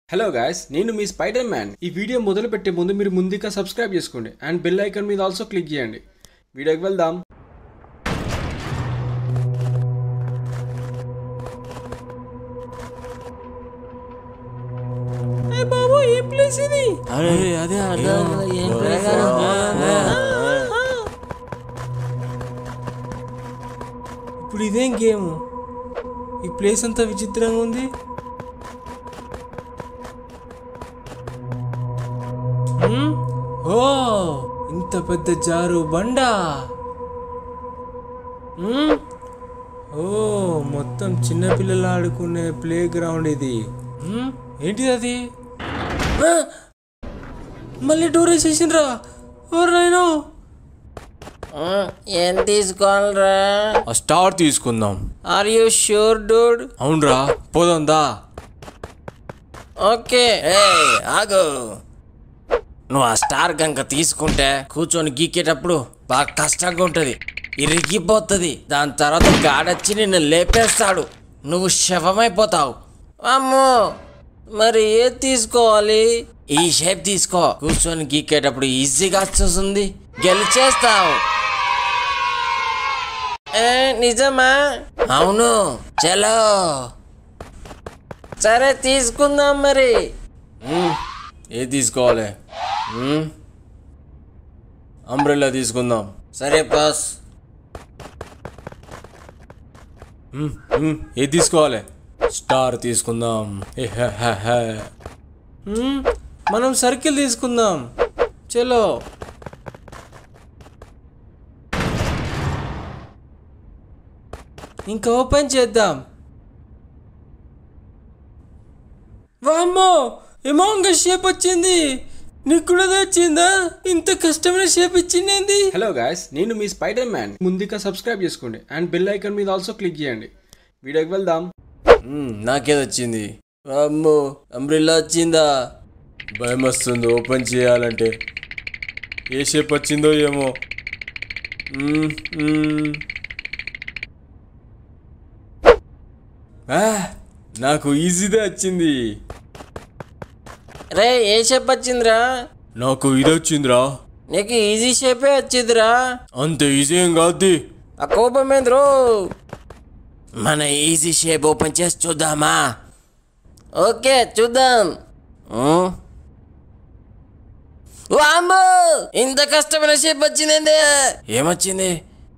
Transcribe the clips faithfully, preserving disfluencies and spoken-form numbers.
Hello guys, నేను మీ Spider Man. ఈ వీడియో మొదలు పెట్టే ముందు మీరు ముందుగా సబ్స్క్రైబ్ చేసుకోండి అండ్ బెల్ ఐకాన్ మీద ఆల్సో క్లిక్ చేయండి. వీడియోకి వెళ్దాం. ఏ బాబు, ఏ ప్లేస్ ఇది? అరే అదే అర్థం ఏం ఇప్పుడు ఇదేం గేమ్? ఈ ప్లేస్ అంతా విచిత్రంగా ఉంది. ఓ, ఇంత పెద్ద జారు బండా. ఓ, మొత్తం చిన్నపిల్లలు ఆడుకునే ప్లే గ్రౌండ్ ఇది. ఏంటిది అది? మళ్ళీ డోర్ వేసేసిండ్రా. ఎవరైనా ఏం తీసుకోవాలరా? స్టార్ తీసుకుందాం. Are you sure dude? అవునరా, పోదా. ఓకే. ఆగు, నువ్వు ఆ స్టార్ కనుక తీసుకుంటే కూర్చొని గీకేటప్పుడు బాగా కష్టంగా ఉంటుంది, ఇరిగిపోతుంది. దాని తర్వాత గాడొచ్చి నిన్ను లేపేస్తాడు, నువ్వు శవమైపోతావు. అమ్మో, మరి ఏది తీసుకోవాలి? ఈ షేప్ తీసుకో, కూర్చొని గీకేటప్పుడు ఈజీగా వస్తుంది, గెలిచేస్తావు. ఏ నిజమా? అవును, చలో సరే తీసుకుందాం. మరి ఏది తీసుకోవాలి? అంబ్రెల్లా తీసుకుందాం. సరే బాస్. ఏది తీసుకోవాలి? స్టార్ తీసుకుందాం. మనం సర్కిల్ తీసుకుందాం. చలో. ఇంకా ఓపెన్ చేద్దాం. వామ్మో, ఎమాంగ షేప్ వచ్చింది. నీకు కూడా వచ్చిందా? ఇంత కష్టమైన షేప్ ఇచ్చింది. హలో గాయ్స్, నేను మీ స్పైడర్ మ్యాన్. ముందుగా సబ్స్క్రైబ్ చేసుకోండి అండ్ బెల్ ఐకాన్ మీద ఆల్సో క్లిక్ చేయండి. వీడియోకి వెళ్దాం. నాకేది వచ్చింది? అమ్మో, అంబ్రెల్లా వచ్చిందా? భయం వస్తుంది ఓపెన్ చేయాలంటే. ఏ షేప్ వచ్చిందో ఏమో. నాకు ఈజీగా వచ్చింది. రే, ఏ షేప్ వచ్చిందిరా? నాకు ఇది వచ్చిందిరా. నీకు ఈజీ షేపే వచ్చిందిరా. అంత ఈజీ ఏం కాదు. ఆ కోపం ఏంద్రో. మన ఈజీ షేప్ ఓపెన్ చేసి చూద్దామా? ఓకే, చూద్దాం. వామ్మో, ఇంత కష్టమైన షేప్ వచ్చింది. ఏమొచ్చింది?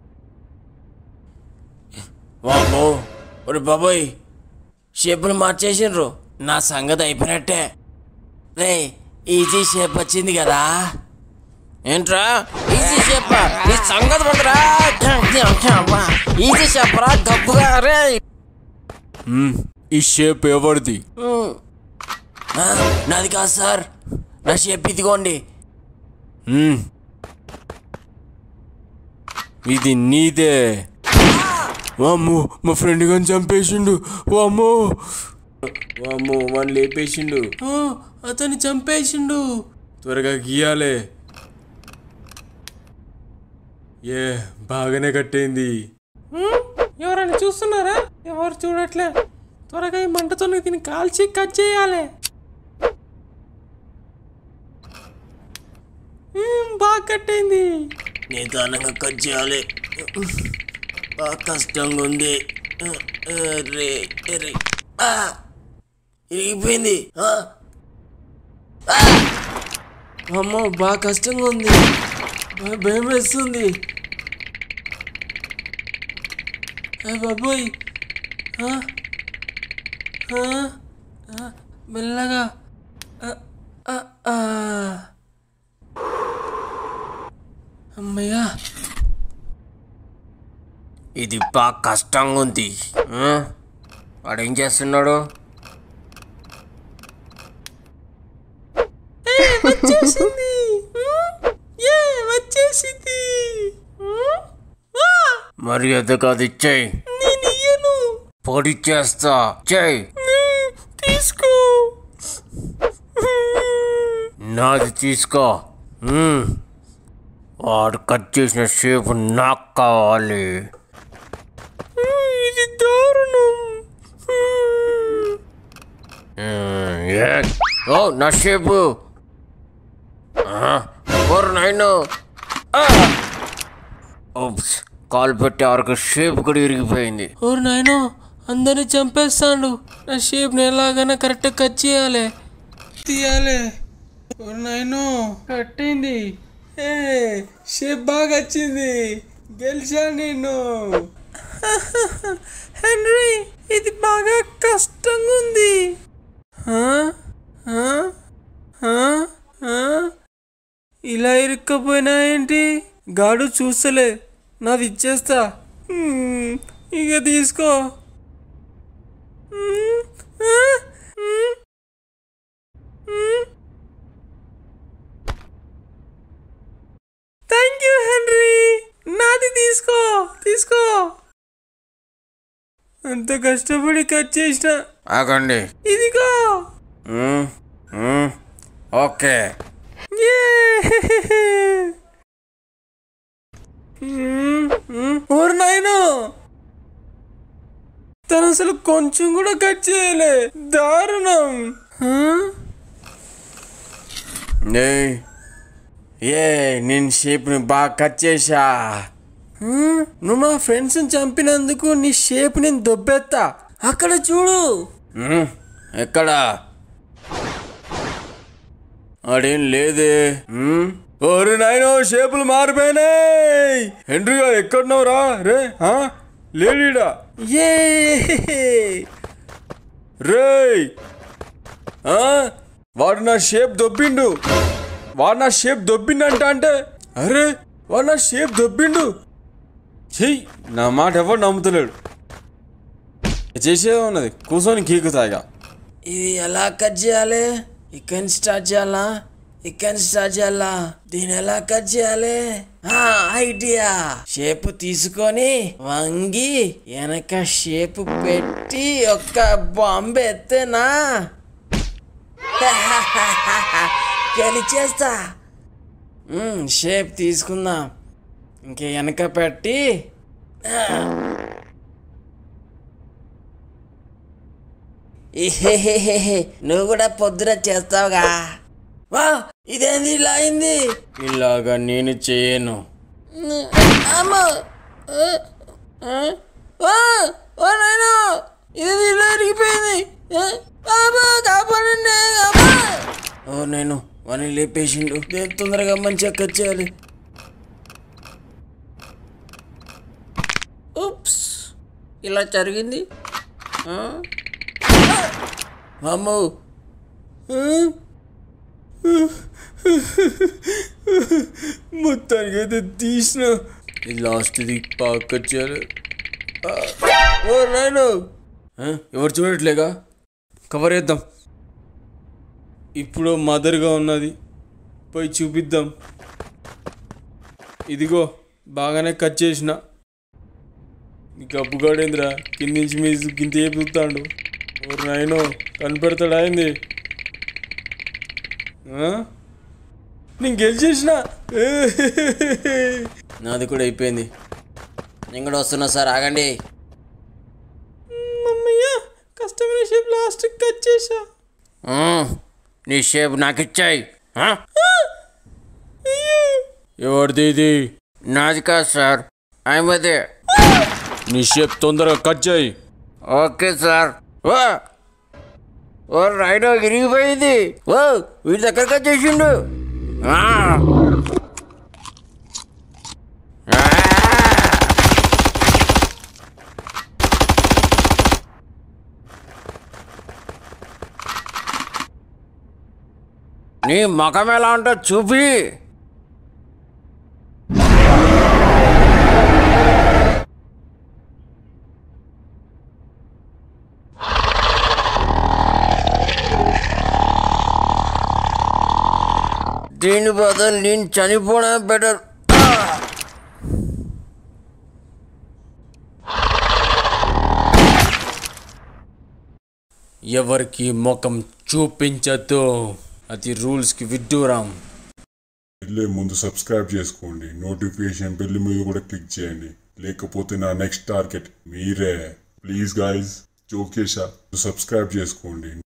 వామ్మో, ఒరే బాబోయ్, షేపులు మార్చేసిండ్రు. నా సంగతి అయిపోయినట్టే. రే, ఈజీ షేప్ వచ్చింది కదా. ఏంట్రా ఈజీ షేప్? ఈ సంగతి పడరా. ఈజీ షేప్ రా గబ్బుగా. రే, ఈ షేప్ ఎవరిది? నాది కాదు సార్, నా షేప్ ఇదిగోండి. ఇది నీదే. వామ్మో, మా ఫ్రెండ్ గాని చంపేసిండు. వామ్మో వామ్మో, వాడిని లేపేసిండు. అతన్ని చంపేసిండు. త్వరగా గీయాలే. ఏ, బాగానే కట్టేంది. ఎవరైనా చూస్తున్నారా? ఎవరు చూడట్లే. త్వరగా ఈ మంటతో దీన్ని కాల్చి కట్ చేయాలి. బాగా కట్టేంది. నిదానంగా కట్ చేయాలి, బాగా కష్టంగా ఉంది. రే రే, ఇరిగిపోయింది. అమ్మో, బాగా కష్టంగా ఉంది. భయం వేస్తుంది. బాబోయ్, మెల్లగా. అమ్మయ్యా, ఇది బాగా కష్టంగా ఉంది. వాడు ఏం చేస్తున్నాడు? వచ్చేసింది. వచ్చేసింది. మరి అది కాదు, ఇచ్చేయి. పొడి చేస్తా, చెయ్యి. తీసుకో. నాది తీసుకో. వాడు కట్ చేసిన షేప్ నాకు కావాలి. ఇది దారుణం. ఓ నా షేపు ఓర్ నాయనో ఓప్స్ కాల్ పెట్టి వరకు షేప్ కూడా ఇరిగిపోయింది. ఓరు నాయనో అందరిని చంపేస్తాడు. నా షేప్ని ఎలాగైనా కరెక్ట్గా కట్ చేయాలి, తీయాలి. ఓరు నాయనో కట్ అయింది. ఏ షేప్ బాగా వచ్చింది, గెలిచా నేను. హెన్రీ ఇది బాగా కష్టంగా ఉంది. ఇలా ఇరుక్కపోయినా ఏంటి, గాడు చూస్తలే, నాది ఇచ్చేస్తా. ఇక తీసుకో. థ్యాంక్ యూ హెన్రీ, నాది తీసుకో తీసుకో. అంత కష్టపడి కట్ చేసిన. ఆగండి, ఇదిగో. ఓకే. ఓరు నాయనో తను అసలు కొంచెం కూడా కట్ చేయలే, దారుణం. ఏ నేను షేప్ని బాగా కట్ చేసా. నువ్వు మా ఫ్రెండ్స్ని చంపినందుకు నీ షేప్ నేను దొబ్బెత్తా. అక్కడ చూడు. ఎక్కడ? అదేం లేదే. ఓరి నాయనో షేపులు మారిపోయినాయి. హెన్రీ గారు ఎక్కడున్నావురా? రే లేడీడా రేయ్, వాడు నా షేప్ దొబ్బిండు, వాడు నా షేప్ దొబ్బిండంట. అంటే అరే వాడు నా షేప్ దొబ్బిండు. చెయ్యి, నా మాట ఎవరు నమ్ముతలేడు. చేసేదే ఉన్నది, కూర్చొని గీకుతాయిగా. ఇది ఎలా కట్ చేయాలి? ఇక్కడ స్టార్ట్ చేయాలా, ఇక్కడ స్టార్ట్ చేయాలా? దీని ఎలా కట్ చేయాలి? ఐడియా. షేప్ తీసుకొని వంగి వెనక షేప్ పెట్టి ఒక్క బాంబు ఎత్తేనా గెలిచేస్తా. షేప్ తీసుకుందాం, ఇంక వెనక పెట్టి నువ్వు కూడా పొద్దున చేస్తావుగా. వా ఇదేంది ఇలా అయింది? ఇలాగా నేను చేయను. అమ్మా ఇది ఇలా అరిగిపోయింది. కాపాడండి. ఓ నేను వాని లేపేసిండు. నేను తొందరగా మంచిగా కట్ చేయాలి. ఉప్స్ ఇలా జరిగింది. అమ్మో మొత్తానికి అయితే తీసిన. లాస్ట్ది బాగా కట్ చేయాలి. ఓ నాయనో ఎవరు చూడట్లేగా, కవర్ చేద్దాం. ఇప్పుడు మదర్గా ఉన్నది, పోయి చూపిద్దాం. ఇదిగో బాగానే కట్ చేసిన. గబ్బుగాడేంద్రా కింది నుంచి మీ గింత ఏ చూస్తాడు. ఎవరు నాయనో కనిపెడతాడు అయింది. నేను గెలిచేసిన. నాది కూడా అయిపోయింది. నేను కూడా వస్తున్నా సార్, ఆగండి. కష్టమైన షేప్ లాస్ట్ కట్ చేసా. నీ షేప్ నాకు ఇచ్చాయి. ఎవరిది ఇది? నాది కాదు సార్, ఆయమదే. నీ షేప్ తొందరగా కట్ చేయి. Okay sir. ఓ రైడో విరిగిపోయింది. ఓ వీడి దగ్గర కట్ చేసిండు. నీ ముఖం ఎలా ఉంటో చూపి. దీని బదులు నేను చనిపోవడం బెటర్. ఎవరికి ముఖం చూపించద్దు, అది రూల్స్కి విడ్డూరం. వెళ్ళే ముందు సబ్స్క్రైబ్ చేసుకోండి, నోటిఫికేషన్ బెల్ మీద కూడా క్లిక్ చేయండి, లేకపోతే నా నెక్స్ట్ టార్గెట్ మీరే. ప్లీజ్ గైస్, జోకేషా సబ్స్క్రైబ్ చేసుకోండి.